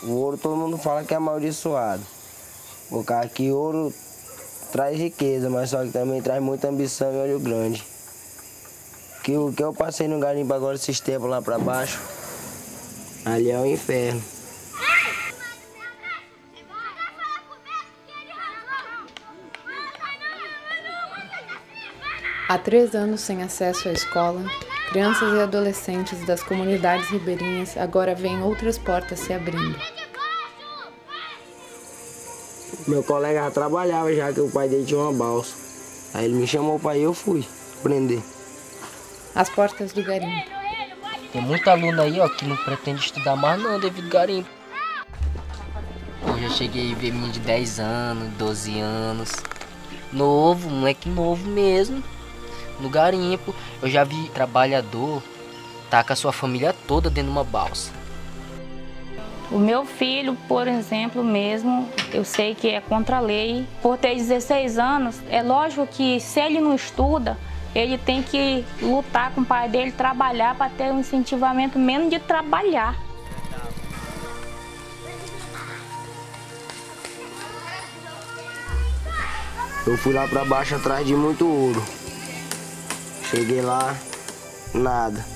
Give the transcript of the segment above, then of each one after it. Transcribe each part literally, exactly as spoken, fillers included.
O ouro todo mundo fala que é amaldiçoado. Porque aqui ouro traz riqueza, mas só que também traz muita ambição e olho grande. Que o que eu passei no garimpo agora esses tempos lá pra baixo, ali é o inferno. Há três anos sem acesso à escola, crianças e adolescentes das comunidades ribeirinhas agora veem outras portas se abrindo. Meu colega já trabalhava, já que o pai dele tinha uma balsa. Aí ele me chamou para ir, eu fui aprender. As portas do garimpo. Tem muito aluno aí, ó, que não pretende estudar mais não devido ao garimpo. Eu já cheguei a ver menino de dez anos, doze anos. Novo, moleque novo mesmo. No garimpo, eu já vi trabalhador tá com a sua família toda dentro de uma balsa. O meu filho, por exemplo, mesmo, eu sei que é contra a lei. Por ter dezesseis anos, é lógico que se ele não estuda, ele tem que lutar com o pai dele, trabalhar para ter um incentivamento menos de trabalhar. Eu fui lá para baixo atrás de muito ouro. Cheguei lá, nada.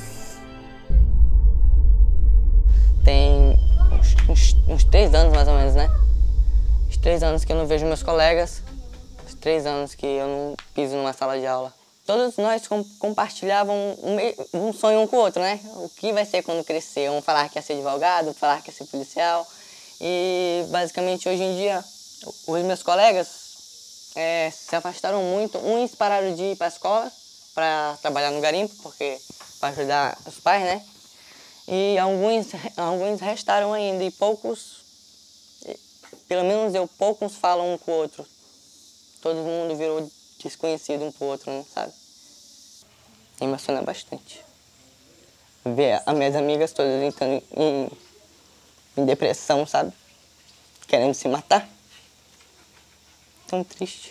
Tem uns, uns, uns três anos mais ou menos, né? Uns três anos que eu não vejo meus colegas. Uns três anos que eu não piso numa sala de aula. Todos nós com, compartilhavam um, um sonho um com o outro, né? O que vai ser quando crescer? Um falar que ia ser advogado, falar que ia ser policial. E basicamente hoje em dia, os meus colegas é, se afastaram muito. Uns pararam de ir para a escola para trabalhar no garimpo, porque para ajudar os pais, né? E alguns, alguns restaram ainda, e poucos, pelo menos eu, poucos falam um com o outro. Todo mundo virou desconhecido um com o outro, né, sabe? Emociona bastante. Ver as minhas amigas todas entrando em, em depressão, sabe? Querendo se matar. Tão triste.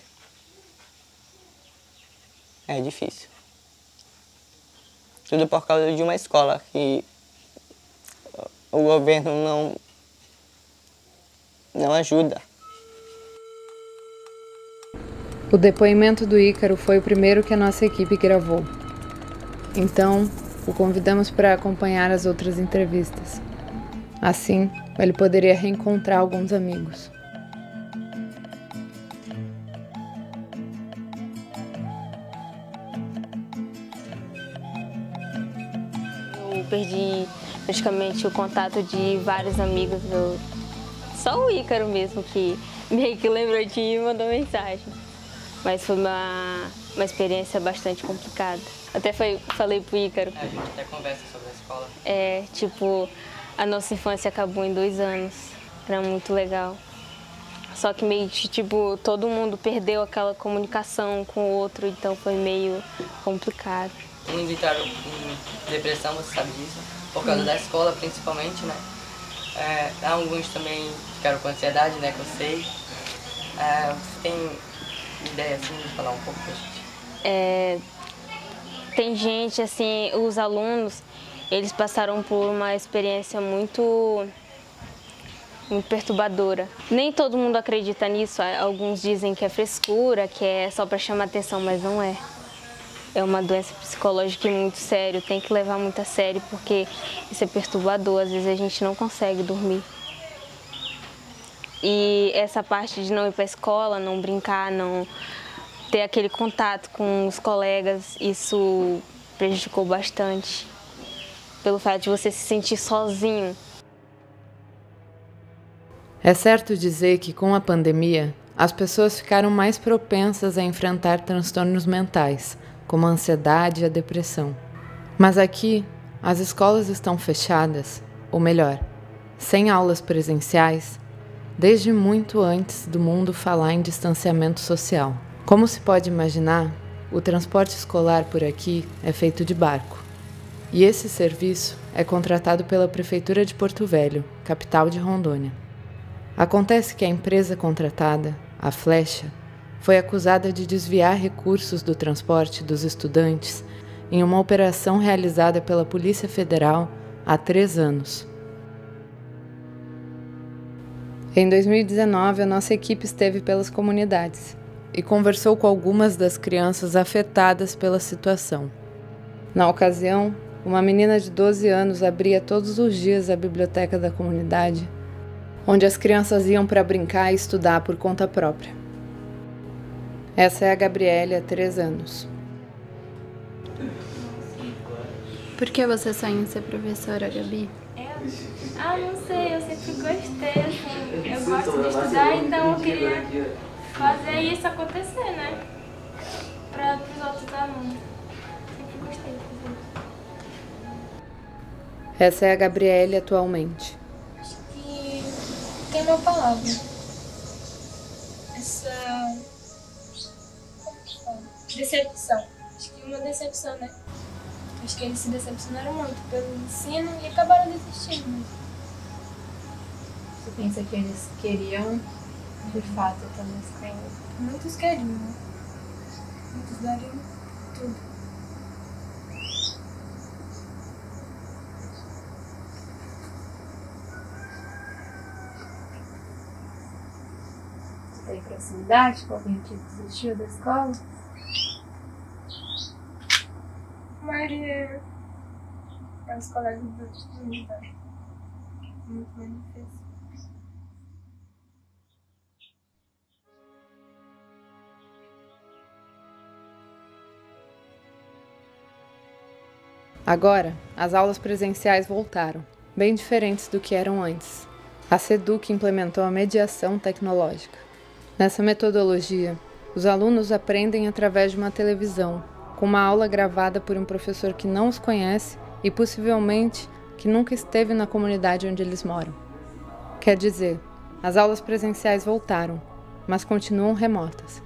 É difícil. Tudo por causa de uma escola que o governo não, não ajuda. O depoimento do Ícaro foi o primeiro que a nossa equipe gravou. Então, o convidamos para acompanhar as outras entrevistas. Assim, ele poderia reencontrar alguns amigos. Eu perdi praticamente o contato de vários amigos. Eu... Só o Ícaro mesmo que meio que lembrou de mim e mandou mensagem. Mas foi uma, uma experiência bastante complicada. Até foi, falei pro Ícaro. É, a gente até conversa sobre a escola. É, tipo, a nossa infância acabou em dois anos. Era muito legal. Só que meio que, tipo, todo mundo perdeu aquela comunicação com o outro, então foi meio complicado. Muitos entraram em depressão, você sabe disso, por causa hum. da escola principalmente, né? É, alguns também ficaram com ansiedade, né, que eu sei. É, você tem ideia, assim, de falar um pouco pra gente? É, tem gente, assim, os alunos, eles passaram por uma experiência muito, muito perturbadora. Nem todo mundo acredita nisso, alguns dizem que é frescura, que é só para chamar atenção, mas não é. É uma doença psicológica muito séria, tem que levar muito a sério, porque isso é perturbador, às vezes a gente não consegue dormir. E essa parte de não ir para a escola, não brincar, não ter aquele contato com os colegas, isso prejudicou bastante, pelo fato de você se sentir sozinho. É certo dizer que com a pandemia, as pessoas ficaram mais propensas a enfrentar transtornos mentais, como a ansiedade e a depressão. Mas aqui, as escolas estão fechadas, ou melhor, sem aulas presenciais, desde muito antes do mundo falar em distanciamento social. Como se pode imaginar, o transporte escolar por aqui é feito de barco. E esse serviço é contratado pela Prefeitura de Porto Velho, capital de Rondônia. Acontece que a empresa contratada, a Flecha, foi acusada de desviar recursos do transporte dos estudantes em uma operação realizada pela Polícia Federal há três anos. Em dois mil e dezenove, a nossa equipe esteve pelas comunidades e conversou com algumas das crianças afetadas pela situação. Na ocasião, uma menina de doze anos abria todos os dias a biblioteca da comunidade, onde as crianças iam para brincar e estudar por conta própria. Essa é a Gabriele, há três anos. Por que você sonha em ser professora, Gabi? Ah, não sei, eu sempre gostei, assim, eu gosto de estudar, então eu queria fazer isso acontecer, né? Para os outros alunos. Sempre gostei de fazer isso. Essa é a Gabriele atualmente. Acho que tem uma palavra. Essa... como que fala? Decepção. Acho que uma decepção, né? Acho que eles se decepcionaram muito pelo ensino e acabaram desistindo mesmo. Você pensa que eles queriam, de fato, estar na escola? Muitos queriam, né? Muitos dariam tudo. Você tem proximidade com alguém que desistiu da escola? A maioria é os colegas da comunidade. Muito mais difícil. Agora, as aulas presenciais voltaram, bem diferentes do que eram antes. A SEDUC implementou a mediação tecnológica. Nessa metodologia, os alunos aprendem através de uma televisão, com uma aula gravada por um professor que não os conhece e possivelmente que nunca esteve na comunidade onde eles moram. Quer dizer, as aulas presenciais voltaram, mas continuam remotas.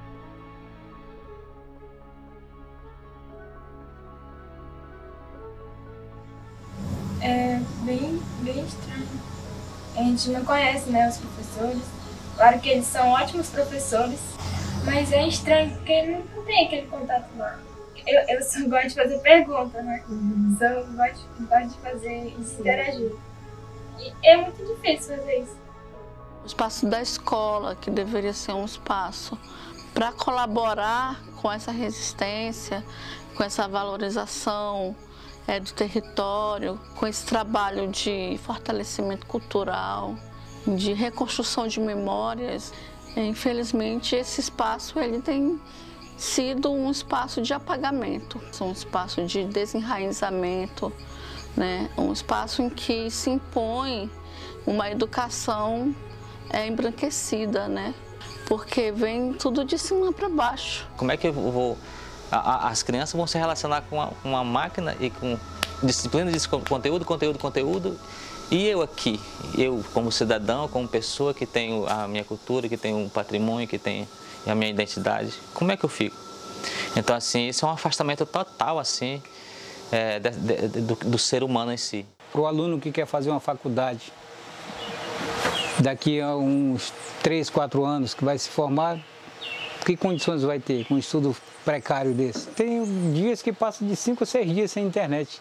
É bem, bem estranho. A gente não conhece, né, os professores. Claro que eles são ótimos professores, mas é estranho porque não, não tem aquele contato lá. Eu, eu só gosto de fazer pergunta, né? Uhum. Só gosto, gosto de fazer isso, interagir. E é muito difícil fazer isso. O espaço da escola, que deveria ser um espaço para colaborar com essa resistência, com essa valorização é, do território, com esse trabalho de fortalecimento cultural, de reconstrução de memórias. Infelizmente, esse espaço ele tem sido um espaço de apagamento, um espaço de desenraizamento, né? Um espaço em que se impõe uma educação é, embranquecida, né? Porque vem tudo de cima para baixo. Como é que eu vou... A, a, as crianças vão se relacionar com uma, uma máquina e com disciplina de conteúdo, conteúdo, conteúdo, e eu aqui, eu como cidadão, como pessoa que tenho a minha cultura, que tenho um patrimônio, que tenho a minha identidade, como é que eu fico? Então, assim, isso é um afastamento total, assim, é, de, de, do, do ser humano em si. Para o aluno que quer fazer uma faculdade, daqui a uns três, quatro anos que vai se formar, que condições vai ter com um estudo precário desse? Tem dias que passam de cinco a seis dias sem internet.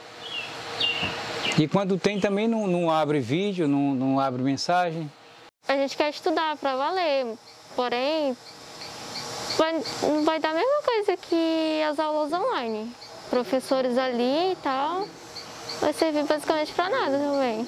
E quando tem também não, não abre vídeo, não, não abre mensagem. A gente quer estudar para valer, porém vai, não vai dar a mesma coisa que as aulas online. Professores ali e tal, vai servir basicamente para nada também.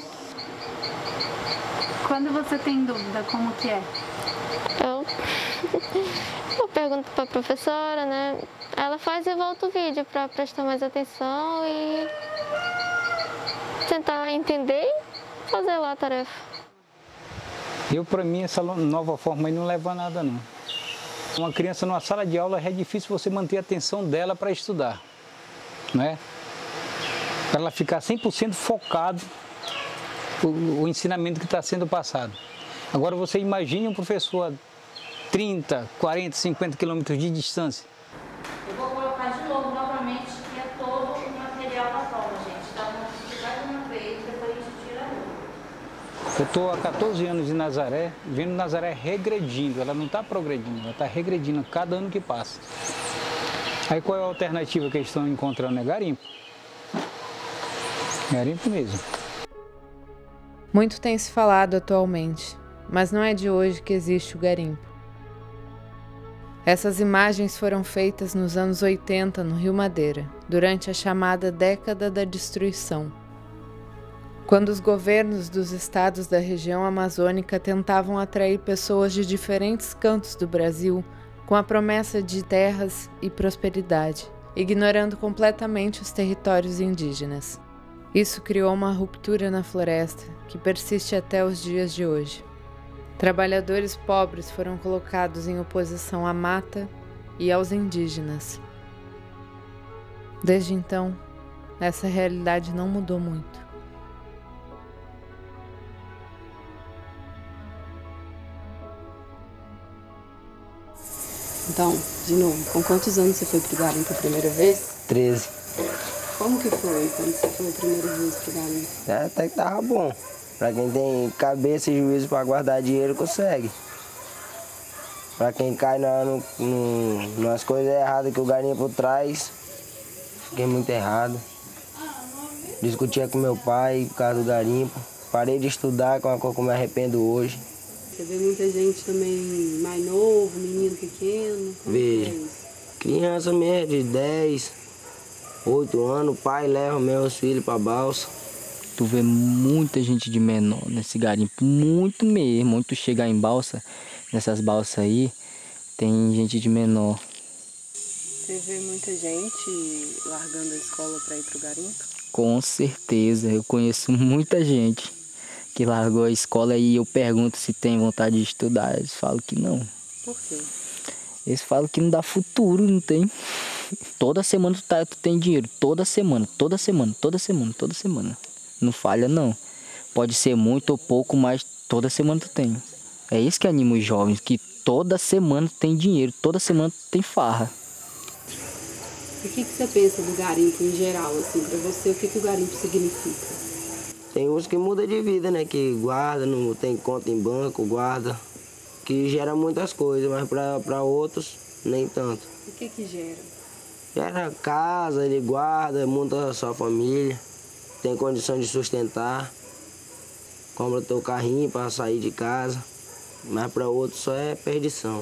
Quando você tem dúvida, como que é? Eu, eu pergunto para a professora, né? Ela faz e volta o vídeo para prestar mais atenção e tentar entender e fazer lá a tarefa. Eu, para mim, essa nova forma aí não leva a nada, não. Uma criança numa sala de aula é difícil você manter a atenção dela para estudar, não é? Para ela ficar cem por cento focado o, o ensinamento que está sendo passado. Agora você imagine um professor a trinta, quarenta, cinquenta quilômetros de distância. Eu vou colocar de novo, novamente, que é todo o material da prova, gente. Então, vamos explicar de uma vez, depois a gente tira a outra. Eu estou há quatorze anos em Nazaré, vendo Nazaré regredindo. Ela não está progredindo, ela está regredindo cada ano que passa. Aí qual é a alternativa que eles estão encontrando? É garimpo. Garimpo mesmo. Muito tem se falado atualmente, mas não é de hoje que existe o garimpo. Essas imagens foram feitas nos anos oitenta no Rio Madeira, durante a chamada Década da Destruição, quando os governos dos estados da região amazônica tentavam atrair pessoas de diferentes cantos do Brasil com a promessa de terras e prosperidade, ignorando completamente os territórios indígenas. Isso criou uma ruptura na floresta que persiste até os dias de hoje. Trabalhadores pobres foram colocados em oposição à mata e aos indígenas. Desde então, essa realidade não mudou muito. Então, de novo, com quantos anos você foi pro garimpo a primeira vez? treze. Como que foi quando você foi a primeira vez pro garimpo? É, até que tava bom. Pra quem tem cabeça e juízo pra guardar dinheiro, consegue. Pra quem cai na, no, no, nas coisas erradas que o garimpo traz, fiquei muito errado. Discutia com meu pai por causa do garimpo. Parei de estudar, com a coisa que eu me arrependo hoje. Você vê muita gente também mais novo, menino pequeno? Vejo. Criança mesmo de dez, oito anos, o pai leva meus filhos pra balsa. Tu vê muita gente de menor nesse garimpo, muito mesmo. Onde tu chegar em balsa, nessas balsas aí, tem gente de menor. Você vê muita gente largando a escola para ir pro garimpo? Com certeza, eu conheço muita gente que largou a escola e eu pergunto se tem vontade de estudar. Eles falam que não. Por quê? Eles falam que não dá futuro, não tem. Toda semana tu, tá, tu tem dinheiro, toda semana, toda semana, toda semana, toda semana. Não falha não. Pode ser muito ou pouco, mas toda semana tu tem. É isso que anima os jovens, que toda semana tu tem dinheiro, toda semana tu tem farra. E o que, que você pensa do garimpo em geral, assim, pra você, o que, que o garimpo significa? Tem uns que mudam de vida, né? Que guarda, não tem conta em banco, guarda. Que gera muitas coisas, mas para outros, nem tanto. O que que gera? Gera casa, ele guarda, monta a sua família. Tem condição de sustentar. Compra teu carrinho para sair de casa. Mas para outros só é perdição.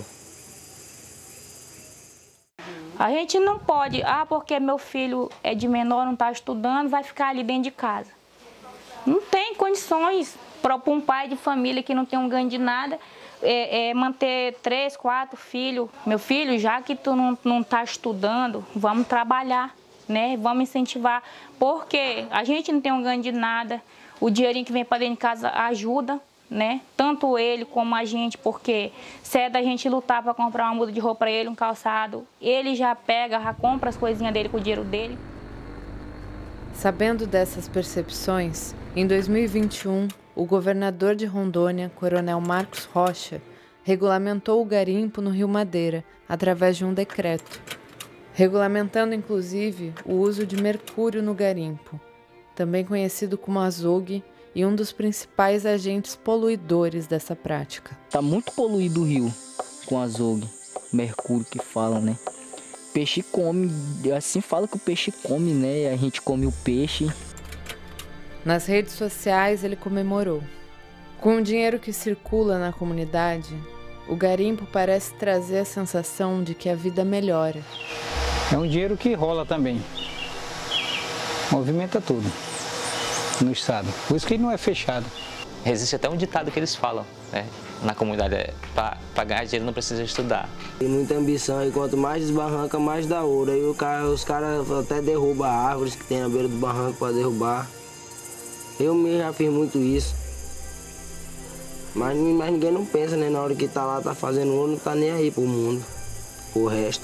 A gente não pode, ah, porque meu filho é de menor, não está estudando, vai ficar ali dentro de casa. Não tem condições para um pai de família que não tem um ganho de nada, é, é manter três, quatro filhos. Meu filho, já que tu não, não tá estudando, vamos trabalhar, né? Vamos incentivar, porque a gente não tem um ganho de nada, o dinheirinho que vem para dentro de casa ajuda, né? Tanto ele como a gente, porque se é da gente lutar para comprar uma muda de roupa para ele, um calçado, ele já pega, já compra as coisinhas dele com o dinheiro dele. Sabendo dessas percepções, em dois mil e vinte e um, o governador de Rondônia, Coronel Marcos Rocha, regulamentou o garimpo no Rio Madeira através de um decreto, regulamentando inclusive o uso de mercúrio no garimpo, também conhecido como azogue, e um dos principais agentes poluidores dessa prática. Tá muito poluído o rio com azogue, mercúrio que falam, né? Peixe come, assim fala que o peixe come, né? A gente come o peixe. Nas redes sociais ele comemorou. Com o dinheiro que circula na comunidade, o garimpo parece trazer a sensação de que a vida melhora. É um dinheiro que rola também. Movimenta tudo no estado. Por isso que ele não é fechado. Existe até um ditado que eles falam, né? Na comunidade, é, para ganhar dinheiro não precisa estudar. Tem muita ambição e quanto mais desbarranca, mais dá ouro. Aí o cara, os caras até derrubam árvores que tem na beira do barranco para derrubar. Eu mesmo já fiz muito isso. Mas, mas ninguém não pensa, né? Na hora que tá lá, tá fazendo ouro, não tá nem aí pro mundo, pro resto.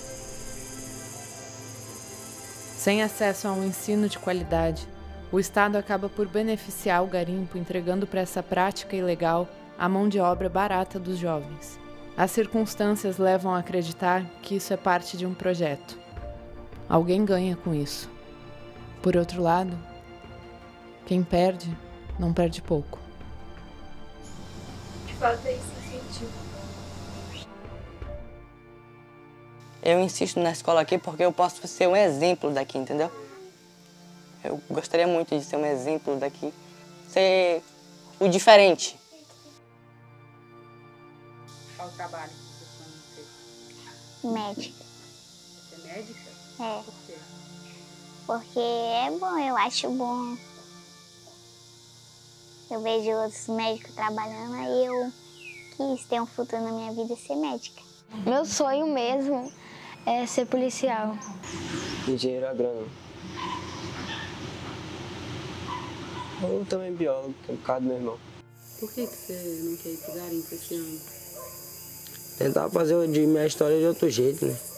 Sem acesso a um ensino de qualidade, o Estado acaba por beneficiar o garimpo entregando para essa prática ilegal a mão de obra barata dos jovens. As circunstâncias levam a acreditar que isso é parte de um projeto. Alguém ganha com isso. Por outro lado, quem perde, não perde pouco. De fato, é isso que eu senti. Eu insisto na escola aqui porque eu posso ser um exemplo daqui, entendeu? Eu gostaria muito de ser um exemplo daqui, ser o diferente. Qual trabalho que você sonha em ser? Médica. Você é médica? É. Por quê? Porque é bom, eu acho bom. Eu vejo outros médicos trabalhando, aí eu quis ter um futuro na minha vida e ser médica. Meu sonho mesmo é ser policial. Engenheiro agrônomo. Ou também biólogo, que é o caso do meu irmão. Por que, que você não quer ir pro garimpo esse ano? Tentar fazer de minha história de outro jeito, né?